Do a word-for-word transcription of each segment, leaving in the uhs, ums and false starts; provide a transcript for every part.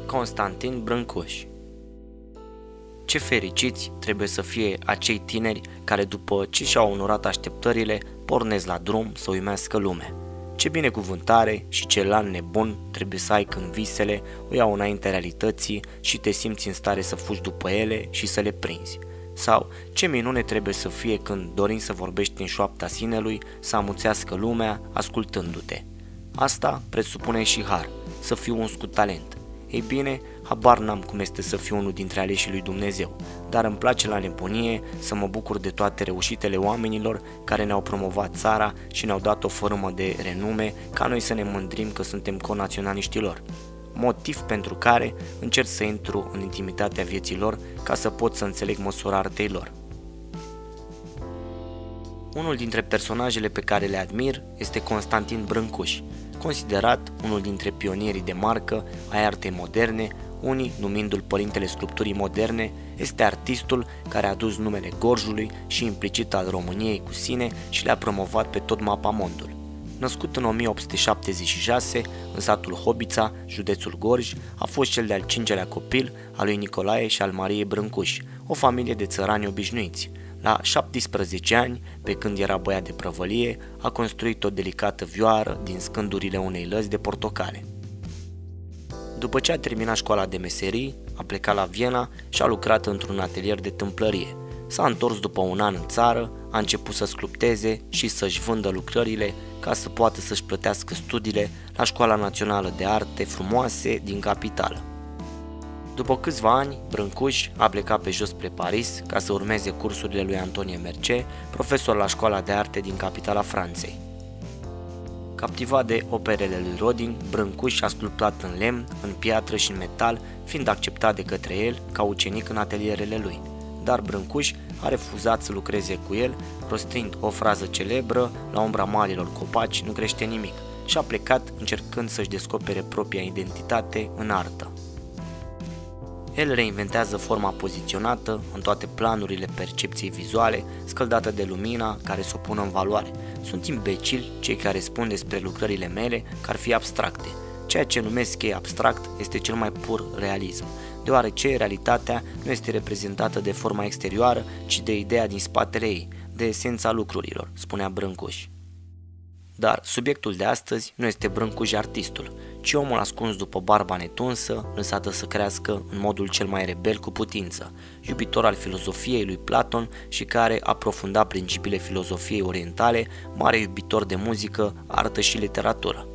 Constantin Brâncuș. Ce fericiți trebuie să fie acei tineri care, după ce și-au onorat așteptările, pornesc la drum să uimească lumea. Ce binecuvântare și ce lan nebun trebuie să ai când visele o iau înaintea realității și te simți în stare să fugi după ele și să le prinzi. Sau ce minune trebuie să fie când, dorind să vorbești în șoapta sinelui, să amuțească lumea ascultându-te. Asta presupune și har, să fiu uns cu talent. Ei bine, habar n-am cum este să fiu unul dintre aleșii lui Dumnezeu, dar îmi place la nebunie să mă bucur de toate reușitele oamenilor care ne-au promovat țara și ne-au dat o formă de renume ca noi să ne mândrim că suntem conaționaliștii lor. Motiv pentru care încerc să intru în intimitatea vieții lor ca să pot să înțeleg măsura artei lor. Unul dintre personajele pe care le admir este Constantin Brâncuș, considerat unul dintre pionierii de marcă ai artei moderne, unii numindu-l părintele sculpturii moderne. Este artistul care a dus numele Gorjului și implicit al României cu sine și le-a promovat pe tot mapamondul. Născut în o mie opt sute șaptezeci și șase în satul Hobița, județul Gorj, a fost cel de-al cincelea copil al lui Nicolae și al Mariei Brâncuș, o familie de țărani obișnuiți. La șaptesprezece ani, pe când era băiat de prăvălie, a construit o delicată vioară din scândurile unei lăzi de portocale. După ce a terminat școala de meserii, a plecat la Viena și a lucrat într-un atelier de tâmplărie. S-a întors după un an în țară, a început să sculpteze și să-și vândă lucrările ca să poată să-și plătească studiile la Școala Națională de Arte Frumoase din capitală. După câțiva ani, Brâncuș a plecat pe jos spre Paris ca să urmeze cursurile lui Antonie Mercier, profesor la Școala de Arte din capitala Franței. Captivat de operele lui Rodin, Brâncuș a sculptat în lemn, în piatră și în metal, fiind acceptat de către el ca ucenic în atelierele lui. Dar Brâncuș a refuzat să lucreze cu el, rostind o frază celebră: la umbra marilor copaci nu crește nimic, și a plecat încercând să-și descopere propria identitate în artă. El reinventează forma poziționată în toate planurile percepției vizuale, scăldată de lumina care se o pună în valoare. Sunt imbecili cei care spun despre lucrările mele că ar fi abstracte. Ceea ce numesc ei abstract este cel mai pur realism, deoarece realitatea nu este reprezentată de forma exterioară, ci de ideea din spatele ei, de esența lucrurilor, spunea Brâncuș. Dar subiectul de astăzi nu este Brâncuș artistul, ci omul ascuns după barba netunsă, lăsată să crească în modul cel mai rebel cu putință, iubitor al filozofiei lui Platon și care aprofunda principiile filozofiei orientale, mare iubitor de muzică, artă și literatură.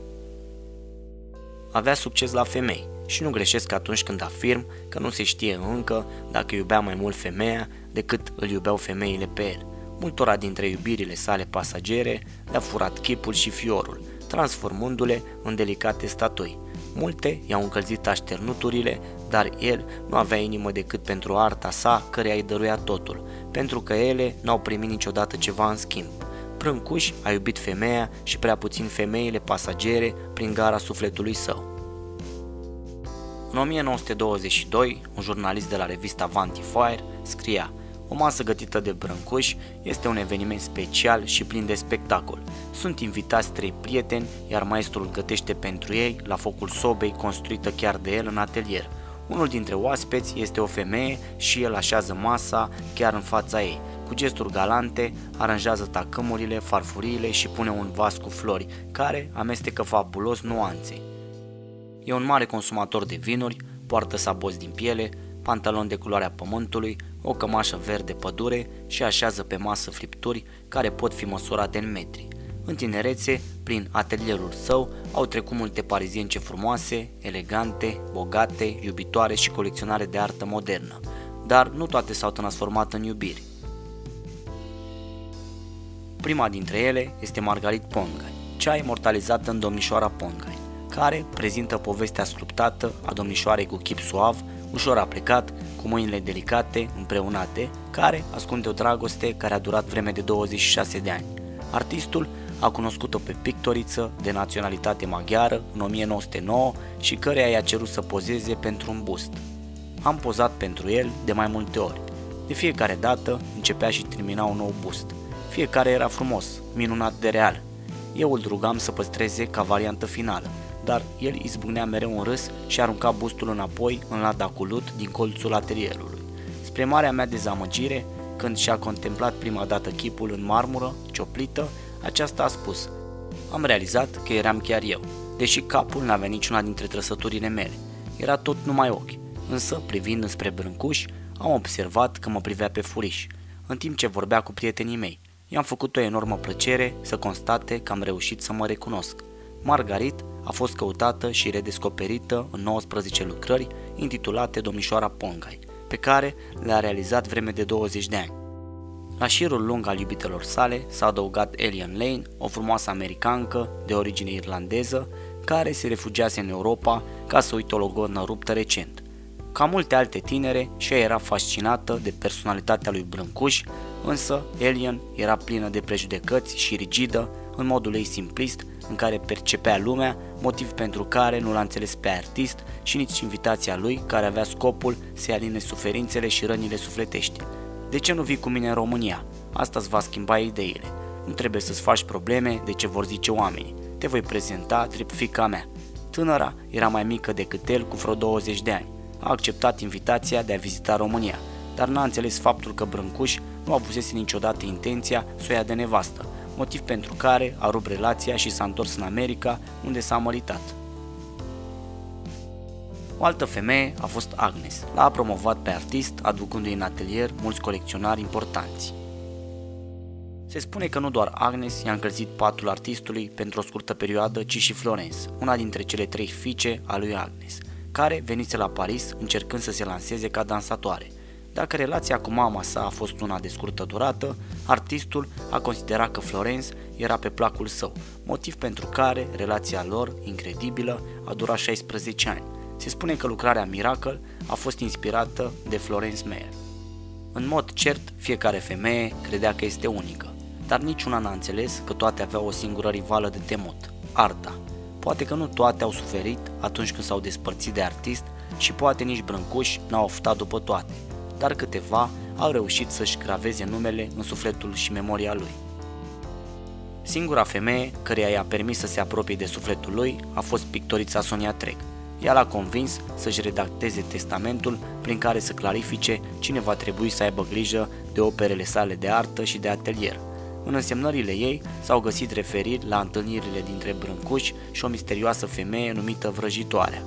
Avea succes la femei și nu greșesc atunci când afirm că nu se știe încă dacă iubea mai mult femeia decât îl iubeau femeile pe el. Multora dintre iubirile sale pasagere le-a furat chipul și fiorul, transformându-le în delicate statui. Multe i-au încălzit așternuturile, dar el nu avea inimă decât pentru arta sa, căreia îi dăruia totul, pentru că ele n-au primit niciodată ceva în schimb. Brâncuș a iubit femeia și prea puțin femeile pasagere prin gara sufletului său. În o mie nouă sute douăzeci și doi, un jurnalist de la revista Vanity Fair scria: o masă gătită de Brâncuș este un eveniment special și plin de spectacol. Sunt invitați trei prieteni, iar maestrul gătește pentru ei la focul sobei construită chiar de el în atelier. Unul dintre oaspeți este o femeie și el așează masa chiar în fața ei. Cu gesturi galante, aranjează tacâmurile, farfuriile și pune un vas cu flori, care amestecă fabulos nuanțe. E un mare consumator de vinuri, poartă saboți din piele, pantaloni de culoarea pământului, o cămașă verde pădure și așează pe masă fripturi care pot fi măsurate în metri. În tinerețe, prin atelierul său, au trecut multe parizience frumoase, elegante, bogate, iubitoare și colecționare de artă modernă, dar nu toate s-au transformat în iubiri. Prima dintre ele este Margarit Pongai, cea imortalizată în Domnișoara Pongai, care prezintă povestea sculptată a domnișoarei cu chip suav, ușor aplecat, cu mâinile delicate, împreunate, care ascunde o dragoste care a durat vreme de douăzeci și șase de ani. Artistul a cunoscut-o pe pictoriță de naționalitate maghiară în o mie nouă sute nouă și căreia i-a cerut să pozeze pentru un bust. Am pozat pentru el de mai multe ori. De fiecare dată începea și termina un nou bust. Fiecare era frumos, minunat de real. Eu îl rugam să păstreze ca variantă finală, dar el izbucnea mereu în râs și arunca bustul înapoi în lada cu lut din colțul atelierului. Spre marea mea dezamăgire, când și-a contemplat prima dată chipul în marmură, cioplită, aceasta a spus: "Am realizat că eram chiar eu, deși capul n-avea niciuna dintre trăsăturile mele. Era tot numai ochi, însă, privind înspre Brâncuș, am observat că mă privea pe furiș, în timp ce vorbea cu prietenii mei. I-am făcut o enormă plăcere să constate că am reușit să mă recunosc. Margarit a fost căutată și redescoperită în nouăsprezece lucrări intitulate Domnișoara Pongai, pe care le-a realizat vreme de douăzeci de ani. La șirul lung al iubitelor sale s-a adăugat Elian Lane, o frumoasă americancă de origine irlandeză, care se refugiase în Europa ca să uite o logodnă ruptă recent. Ca multe alte tinere, și ea era fascinată de personalitatea lui Brâncuș, însă Elian era plină de prejudecăți și rigidă în modul ei simplist în care percepea lumea, motiv pentru care nu l-a înțeles pe artist și nici invitația lui, care avea scopul să-i aline suferințele și rănile sufletești. "De ce nu vii cu mine în România? Asta îți va schimba ideile. Nu trebuie să-ți faci probleme de ce vor zice oamenii. Te voi prezenta drept fiica mea." Tânăra era mai mică decât el cu vreo douăzeci de ani. A acceptat invitația de a vizita România, dar n-a înțeles faptul că Brâncuș nu avusese niciodată intenția să o ia de nevastă, motiv pentru care a rupt relația și s-a întors în America, unde s-a măritat. O altă femeie a fost Agnes. L-a promovat pe artist, aducându-i în atelier mulți colecționari importanți. Se spune că nu doar Agnes i-a încălzit patul artistului pentru o scurtă perioadă, ci și Florence, una dintre cele trei fiice a lui Agnes, care venise la Paris încercând să se lanseze ca dansatoare. Dacă relația cu mama sa a fost una de scurtă durată, artistul a considerat că Florence era pe placul său, motiv pentru care relația lor, incredibilă, a durat șaisprezece ani. Se spune că lucrarea Miracle a fost inspirată de Florence Meyer. În mod cert, fiecare femeie credea că este unică, dar niciuna n-a înțeles că toate aveau o singură rivală de temut, arta. Poate că nu toate au suferit atunci când s-au despărțit de artist și poate nici Brâncuș n-au oftat după toate, dar câteva au reușit să-și graveze numele în sufletul și memoria lui. Singura femeie căreia i-a permis să se apropie de sufletul lui a fost pictorița Sonia Trec. Ea l-a convins să-și redacteze testamentul prin care să clarifice cine va trebui să aibă grijă de operele sale de artă și de atelier. În însemnările ei s-au găsit referiri la întâlnirile dintre Brâncuș și o misterioasă femeie numită Vrăjitoarea.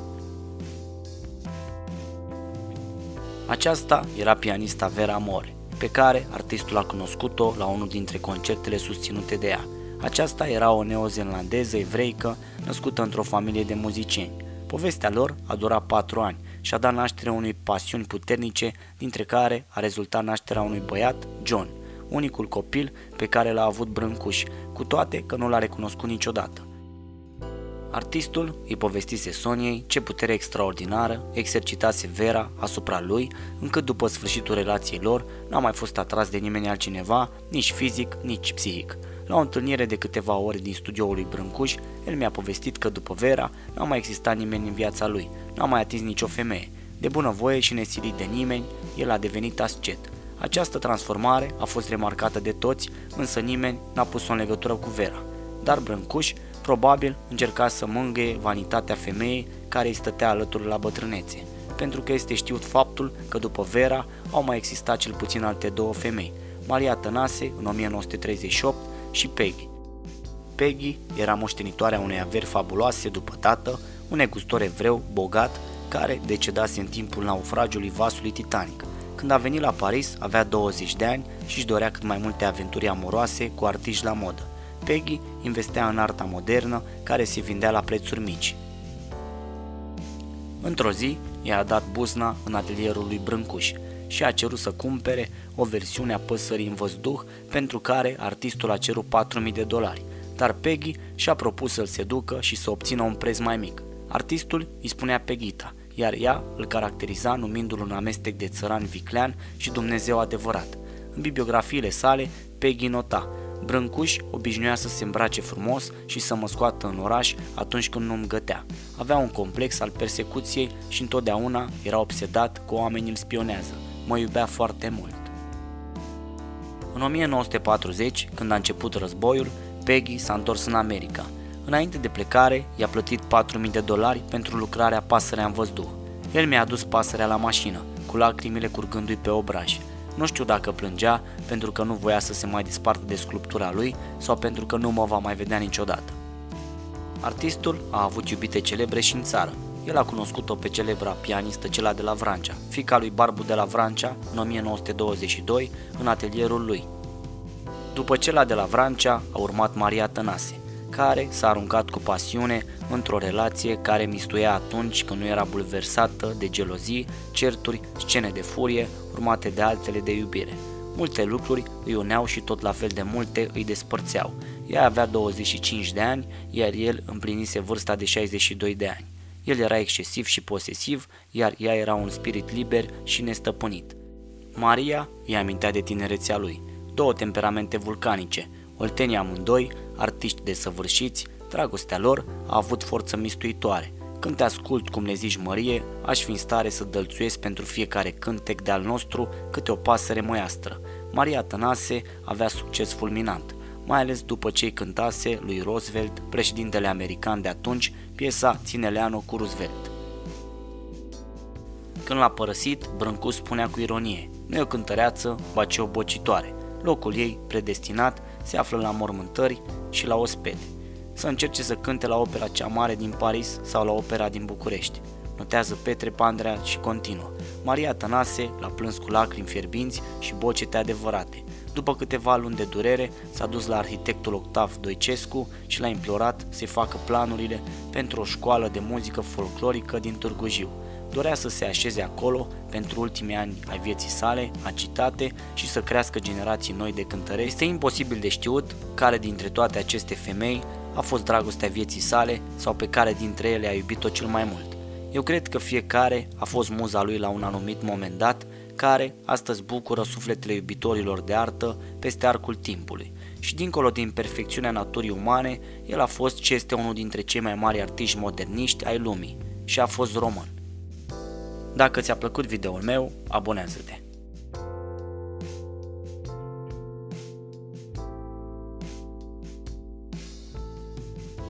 Aceasta era pianista Vera More, pe care artistul a cunoscut-o la unul dintre concertele susținute de ea. Aceasta era o neozeelandeză evreică născută într-o familie de muzicieni. Povestea lor a durat patru ani și a dat naștere unei pasiuni puternice, dintre care a rezultat nașterea unui băiat, John, unicul copil pe care l-a avut Brâncuș, cu toate că nu l-a recunoscut niciodată. Artistul îi povestise Soniei ce putere extraordinară exercitase Vera asupra lui, încât după sfârșitul relației lor n-a mai fost atras de nimeni altcineva, nici fizic, nici psihic. La o întâlnire de câteva ore din studioul lui Brâncuș, el mi-a povestit că după Vera n-a mai existat nimeni în viața lui, n-a mai atins nicio femeie. De bunăvoie și nesilit de nimeni, el a devenit ascet. Această transformare a fost remarcată de toți, însă nimeni n-a pus-o în legătură cu Vera. Dar Brâncuș probabil încerca să mângâie vanitatea femeii care îi stătea alături la bătrânețe, pentru că este știut faptul că după Vera au mai existat cel puțin alte două femei, Maria Tănase în o mie nouă sute treizeci și opt și Peggy. Peggy era moștenitoarea unei averi fabuloase după tată, un negustor evreu bogat care decedase în timpul naufragiului vasului Titanic. Când a venit la Paris, avea douăzeci de ani și își dorea cât mai multe aventuri amoroase cu artiști la modă. Peggy investea în arta modernă, care se vindea la prețuri mici. Într-o zi, i-a dat buzna în atelierul lui Brâncuș și a cerut să cumpere o versiune a Păsării în văzduh, pentru care artistul a cerut patru mii de dolari, dar Peggy și-a propus să-l seducă și să obțină un preț mai mic. Artistul îi spunea Peghita, iar ea îl caracteriza numindu-l un amestec de țăran viclean și Dumnezeu adevărat. În bibliografiile sale, Peggy nota: Brâncuș obișnuia să se îmbrace frumos și să mă scoată în oraș atunci când nu-mi gătea. Avea un complex al persecuției și întotdeauna era obsedat că oamenii îl spionează. Mă iubea foarte mult. În o mie nouă sute patruzeci, când a început războiul, Peggy s-a întors în America. Înainte de plecare, i-a plătit patru mii de dolari pentru lucrarea Pasărea în văzduh. El mi-a adus pasărea la mașină, cu lacrimile curgându-i pe obraj. Nu știu dacă plângea pentru că nu voia să se mai despartă de sculptura lui sau pentru că nu mă va mai vedea niciodată. Artistul a avut iubite celebre și în țară. El a cunoscut-o pe celebra pianistă Cela de la Vrancea, fiica lui Barbu de la Vrancea, în o mie nouă sute douăzeci și doi, în atelierul lui. După Cela de la Vrancea a urmat Maria Tănase, care s-a aruncat cu pasiune într-o relație care mistuia atunci când nu era bulversată de gelozii, certuri, scene de furie, urmate de altele de iubire. Multe lucruri îi uneau și tot la fel de multe îi despărțeau. Ea avea douăzeci și cinci de ani, iar el împlinise vârsta de șaizeci și doi de ani. El era excesiv și posesiv, iar ea era un spirit liber și nestăpânit. Maria îi amintea de tinerețea lui, două temperamente vulcanice, oltenii amândoi, artiști desăvârșiți, dragostea lor a avut forță mistuitoare. Când te ascult cum le zici mărie, aș fi în stare să dălțuiesc pentru fiecare cântec de al nostru câte o pasăre măiastră. Maria Tănase avea succes fulminant, mai ales după ce îi cântase lui Roosevelt, președintele american de atunci, piesa Ține-Leano cu Roosevelt. Când l-a părăsit, Brâncu spunea cu ironie: nu e o cântăreață, ba ci o bocitoare. Locul ei, predestinat, se află la mormântări și la ospede. Să încerce să cânte la opera cea mare din Paris sau la opera din București. Notează Petre Pandrea și continuă. Maria Tănase l-a plâns cu lacrimi fierbinți și bocete adevărate. După câteva luni de durere, s-a dus la arhitectul Octav Doicescu și l-a implorat să-i facă planurile pentru o școală de muzică folclorică din Târgu Jiu. Dorea să se așeze acolo pentru ultimii ani ai vieții sale, agitate, și să crească generații noi de cântăreți. Este imposibil de știut care dintre toate aceste femei a fost dragostea vieții sale sau pe care dintre ele a iubit-o cel mai mult. Eu cred că fiecare a fost muza lui la un anumit moment dat, care astăzi bucură sufletele iubitorilor de artă peste arcul timpului. Și dincolo de imperfecțiunea naturii umane, el a fost ce este unul dintre cei mai mari artiști moderniști ai lumii și a fost român. Dacă ți-a plăcut videoul meu, abonează-te!